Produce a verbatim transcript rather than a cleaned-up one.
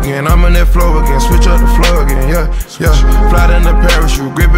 again. I'm on that flow again, switch up the flow again, yeah, yeah. Fly in the parachute, grip